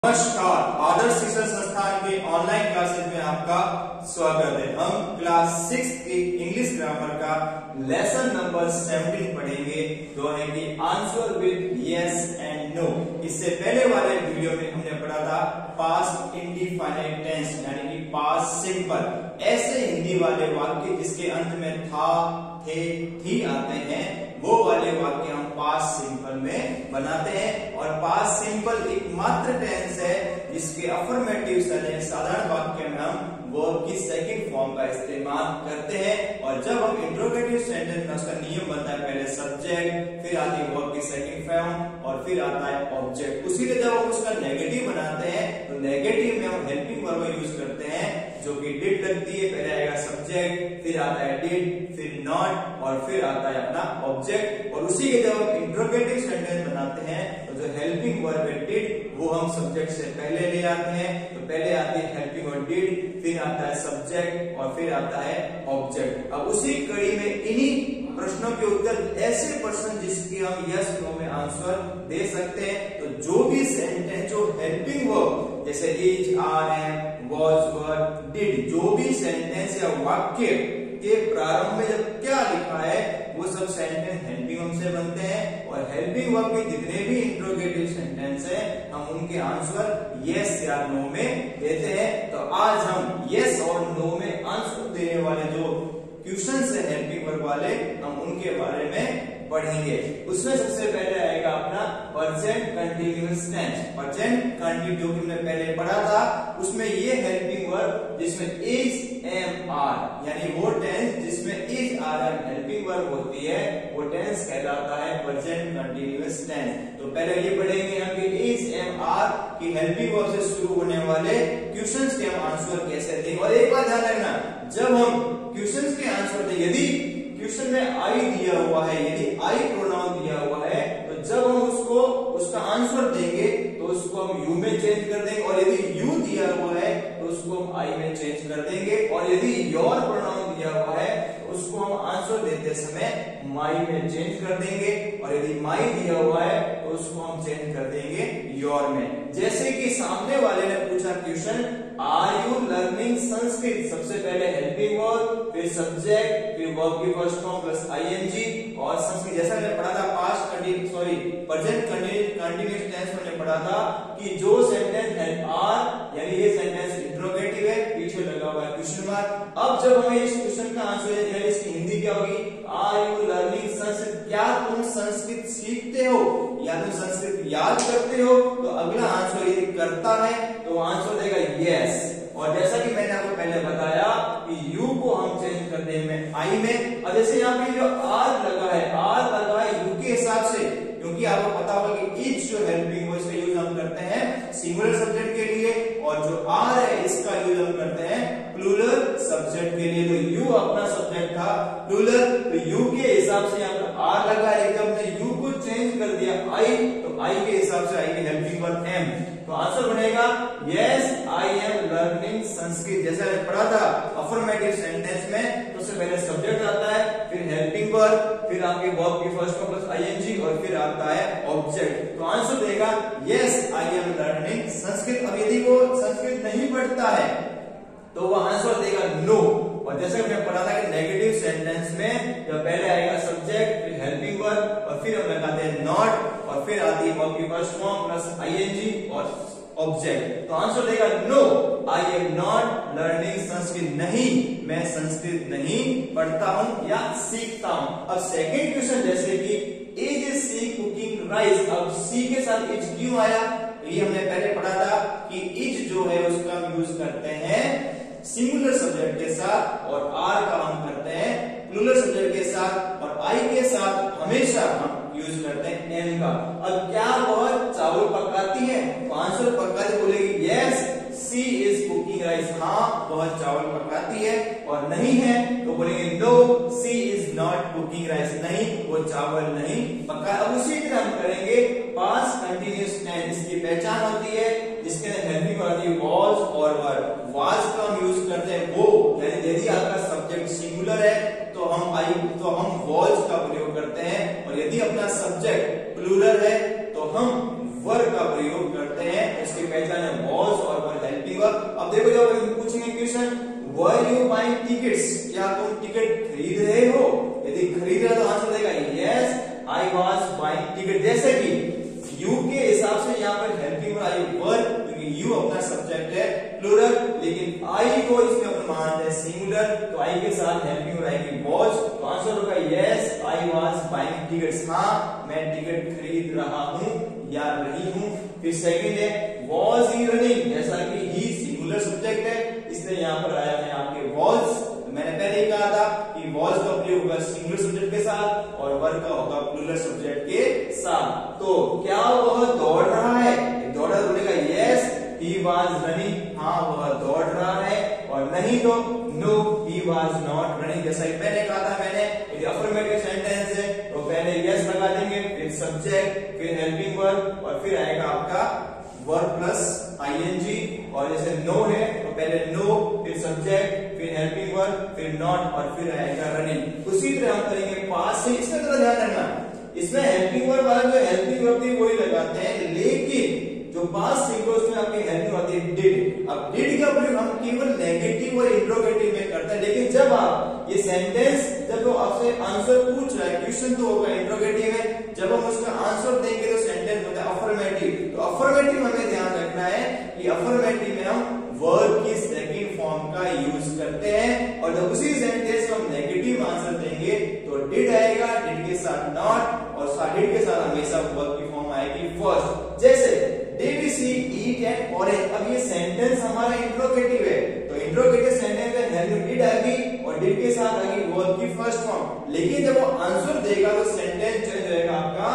नमस्कार, आदर्श शिक्षण संस्थान के ऑनलाइन क्लासेज में आपका स्वागत है। हम क्लास 6 के इंग्लिश ग्रामर का लेसन नंबर 17 पढ़ेंगे, जो है कि answer with yes and no. इससे पहले वाले वीडियो में हमने पढ़ा था पास्ट इंडिफिनिट टेंस यानी कि पास्ट सिंपल। ऐसे हिंदी वाले वाक्य जिसके अंत में था, थे, थी आते हैं, वो वाले वाक्य हम पास्ट सिंपल में बनाते हैं। और पास्ट सिंपल एकमात्र टेंस है जिसके अफर्मेटिव साधारण वाक्य में हम वर्ब की सेकंड फॉर्म का इस्तेमाल करते हैं। और जब हम इंट्रोगेटिव सेंटेंस में उसका नियम बनता है, पहले सब्जेक्ट, फिर आती है वर्ब की सेकंड फॉर्म और फिर आता है ऑब्जेक्ट। उसीलिए जब हम उसका नेगेटिव बनाते हैं तो नेगेटिव में हम हेल्पिंग वर्ब यूज करते हैं, जो कि डिड लगती है। पहले आएगा सब्जेक्ट, फिर आता है डिड, फिर नॉट और फिर आता है अपना ऑब्जेक्ट। और उसी के जब हम इंट्रोगेटिव सेंटेंस बनाते हैं तो जो हेल्पिंग वर्ब है डिड, वो हम सब्जेक्ट से पहले ले आते हैं। तो पहले आती है हेल्पिंग वर्ब डिड, फिर आता है सब्जेक्ट और फिर आता है ऑब्जेक्ट। अब उसी कड़ी में इन्हीं प्रश्नों के उत्तर ऐसे प्रश्न जिसके हम यस नो में आंसर दे सकते हैं। तो जो भी सेंटेंस जो हेल्पिंग वर्ब जैसे is, are, am, was, were, did, जो भी सेंटेंस या वाक्य के प्रारंभ में जब क्या लिखा है वो सब सेंटेंस हेल्पिंग वर्ब से बनते हैं। और हेल्पिंग वर्ब के जितने भी इंट्रोगेटिव सेंटेंस है हम उनके आंसर यस या नो में देते हैं। तो आज हम यस और नो में आंसर देने वाले जो क्वेश्चन है हेल्पिंग वर्ब वाले, हम उनके बारे में पढ़ेंगे। उसमें सबसे पहले आएगा अपना present continuous tense. Present continuous जो कि हमने पहले पढ़ा था, उसमें ये हेल्पिंग वर्ब जिसमें इज, एम, आर यानी वो टेंस जिसमें is, are, am helping verb होती है, वो टेंस कहलाता है प्रेजेंट कंटीन्यूअस टेंस। तो पहले ये पढ़ेंगे हम कि इज, एम, आर की हेल्पिंग वर्ब से शुरू होने वाले क्वेश्चंस के हम आंसर कैसे देंगे। और एक बात ध्यान रखना, जब हम क्वेश्चंस के आंसर दें, यदि क्वेश्चन में आई दिया हुआ है, यदि आई प्रोनाउन दिया हुआ है, तो जब हम उसको उसका आंसर देंगे तो उसको हम यू में चेंज कर देंगे। और यदि यू दिया हुआ है तो उसको हम आई में चेंज कर देंगे। और यदि योर प्रोनाउन दिया हुआ है तो उसको हम आंसर देते समय माई में चेंज कर देंगे। और यदि माई दिया हुआ है तो उसको हम चेंज कर देंगे योर में। जैसे कि सामने वाले ने पूछा question, are you learning Sanskrit? सबसे पहले हेल्पिंग वर्ब, फिर सब्जेक्ट, फिर वर्ब की फर्स्ट फॉर्म प्लस आईएनजी और संस्कृत। जैसा मैंने पढ़ा था पास्ट प्रेजेंट कंटीन्यूअस टेंस में पढ़ा था कि जो सेंटेंस है आर यानी ये सेंटेंस इंट्रोगेटिव है, पीछे लगा हुआ है क्वेश्चन मार्क। अब जब हमें इस क्वेश्चन का आंसर है, इसकी हिंदी क्या होगी? Are you learning Sanskrit? क्या तुम संस्कृत सीखते हो या तुम संस्कृत याद करते हो? तो अगला आंसर यदि करता है तो आंसर देगा यस। और जैसा कि मैंने आपको पहले बताया कि यू को हम चेंज कर देंगे आई में। और जैसे यहाँ पे जो आर लगा है, आर लगा है यू के हिसाब से, क्योंकि आपको पता होगा कि इज जो हेल्पिंग हो इसका यूज हम करते हैं सिंगुलर सब्जेक्ट के लिए, और जो आर है इसका यूज हम करते हैं प्लूरल सब्जेक्ट के लिए। तो यू अपना सब्जेक्ट था प्लूरल, तो यू के हिसाब से यहाँ पर आर लगा है, जब हमने यू को चेंज कर दिया आई, तो आई के हिसाब से आई की हेल्पिंग वर्ब एम। तो आंसर बनेगा yes I am learning Sanskrit. जैसा मैंने पढ़ा था अफर्मेटिव सेंटेंस में, तो सबसे पहले सब्जेक्ट आता है, फिर हेल्पिंग वर्ब, फिर आपके वर्ब की फर्स्ट फॉर्म प्लस आईएनजी और फिर आता है ऑब्जेक्ट। तो आंसर देगा yes I am learning Sanskrit. अब यदि वो संस्कृत नहीं पढ़ता है तो वो आंसर देगा नो। और जैसे हमने पढ़ा था कि नेगेटिव सेंटेंस में जब पहले आएगा सब्जेक्ट, फिर हेल्पिंग वर्ब और फिर हम लगाते हैं नॉट और फिर आती है वर्ब की फर्स्ट फॉर्म प्लस आईएनजी और ऑब्जेक्ट। तो आंसर देगा no, I am not learning Sanskrit. नहीं, मैं संस्कृत नहीं पढ़ता हूं या सीखता हूं। अब सेकंड क्वेश्चन, जैसे कि इज सी कुकिंग राइस? अब सी के साथ इज क्यों आया? ये हमने पहले पढ़ा था कि इज जो है उसका हम यूज करते हैं सिंगुलर सब्जेक्ट के साथ, और आर का हम करते हैं प्लूरल सब्जेक्ट के साथ, और आई के साथ हमेशा हम यूज करते हैं एम का। अब क्या वह चावल पकाती है? तो आंसर पकाती बोलेगी yes she is cooking rice. हाँ, वह चावल पकाती है। और नहीं है तो बोलेंगे no she is not cooking rice. नहीं, वो चावल नहीं पका। अब उसी तरह हम करेंगे पास्ट कंटीन्यूअस टेंस। इसकी पहचान होती है जिसके हेल्पिंग होती है वॉज और वर। वॉज का हम यूज करते हैं वो, यानी यदि आपका सब्जेक्ट सिंगुलर है तो हम वॉज का प्रयोग करते हैं, और यदि अपना सब्जेक्ट प्लूरल है तो हम वर का प्रयोग करते हैं। इसकी पहचान है वॉज और वर हेल्पिंग वर्ब। अब देखो जब पूछेंगे question were you buying tickets, क्या तुम टिकट खरीद रहे हो? यदि खरीद रहे हो तो आंसर देगा yes I was buying ticket. जैसे कि यू के हिसाब से यहाँ पर हेल्पिंग वर्ब आई वर, क्योंकि यू अपना सब्जेक्ट है प्लूरल, लेकिन आई को इसमें अपन मानते हैं सिंगुलर, तो आई के साथ हेल्पिंग वर्ब आएगी वॉज, तो आंसर होगा yes I was buying tickets, हाँ मैं टिकट खरीद रहा हूँ या रही हूँ। फिर सेकंड है वॉज ही रनिंग, जैसा कि ही सिंगुलर सब्जेक्ट है इसलिए यहाँ पर आया है आपके वॉज। मैंने पहले ही कहा था कि वॉज का प्रयोग होगा सिंगुलर सब्जेक्ट के साथ और वर का होगा प्लूरल सब्जेक्ट के साथ। तो क्या वह दौड़ रहा है? दौड़ा बोलेगा यस ही वाज रनिंग, हाँ वह दौड़ रहा है, और नहीं तो no he was not running. जैसा कि मैंने कहा था, मैंने यदि अफर्मेटिव सेंटेंस है तो पहले यस लगा देंगे, फिर सब्जेक्ट, फिर हेल्पिंग वर्ब और फिर आएगा आपका वर्ब प्लस आईएनजी। और जैसे नो है तो पहले नो, फिर सब्जेक्ट, फिर हेल्पिंग वर्ब, फिर नॉट और फिर आएगा रनिंग। उसी तरह हम करेंगे पास्ट से। इसमें थोड़ा ध्यान रखना, इसमें हेल्पिंग वर्ब वाला जो हेल्पिंग वर्ब थी वही लगाते हैं, लेकिन जो पास्ट सिंपल में आपकी हेल्पिंग होती है डिड। अब डिड का प्रयोग हम केवल नेगेटिव और इंट्रोगेटिव में करते हैं, लेकिन जब आप ये सेंटेंस जब वो आपसे आंसर पूछ रहा है, क्वेश्चन तो होगा इंट्रोगेटिव है, जब हम उसका आंसर देंगे तो सेंटेंस होता है अफर्मेटिव। तो अफर्मेटिव हमें ध्यान रखना है कि अफर्मेटिव में हम वर्ब की सेकंड फॉर्म का यूज करते हैं, और जब उसी सेंटेंस को हम नेगेटिव आंसर देंगे तो डिड आएगा, डिड के साथ नॉट, और डिड के साथ हमेशा वर्ब की फॉर्म आएगी फर्स्ट। जैसे did she eat an orange, अब ये सेंटेंस हमारा इंट्रोगेटिव है, तो इंट्रोगेटिव सेंटेंस में हेल्प डिड आएगी और डिड के साथ आएगी वर्ब की फर्स्ट फॉर्म, लेकिन जब वो आंसर देगा तो सेंटेंस चेंज होएगा, आपका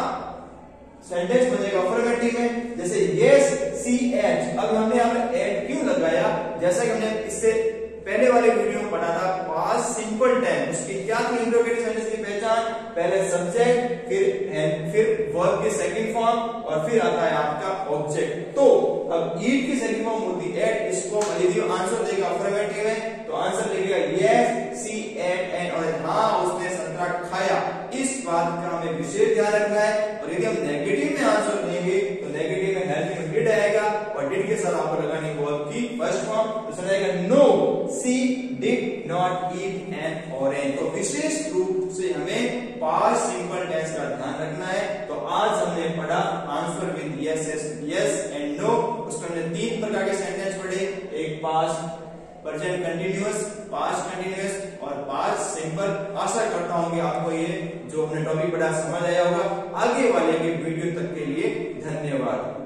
सेंटेंस बनेगा अफर्मेटिव में। जैसे यस सी एट, अब हमने यहाँ पर एट क्यों लगाया? जैसा कि हमने इससे पहले वाले वीडियो में पढ़ा था पास्ट सिंपल टेंस, उसकी क्या थी इंट्रोगेटिव सेंटेंस की पहचान? पहले सब्जेक्ट, फिर वर्ब की सेकंड फॉर्म और फिर आता है आपका ऑब्जेक्ट। तो अब ईट की सेकंड फॉर्म होती है एट, इसको यदि आंसर देगा अफर्मेटिव है तो आंसर लिखेगा yes she ate an orange, हाँ उसने संतरा खाया। इस बात का हमें विशेष ध्यान रखना है, और यदि हम नेगेटिव में आंसर देंगे तो नेगेटिव में हेल्पिंग डिड आएगा और डिड के साथ आपको लगानी वर्ब की फर्स्ट फॉर्म, तो सुनाएगा no she did not eat an orange. तो विशेष रूप से हमें पास्ट सिंपल टेंस का ध्यान रखना है। तो आज हमने पढ़ा answer with yes yes and no, उसमें हमने 3 प्रकार के सेंटेंस पढ़े, एक past, present continuous, past continuous और पास्ट सिंपल। आशा करता हूं कि आपको ये जो हमने टॉपिक पढ़ा समझ आया होगा। आगे वाले के वीडियो तक के लिए धन्यवाद।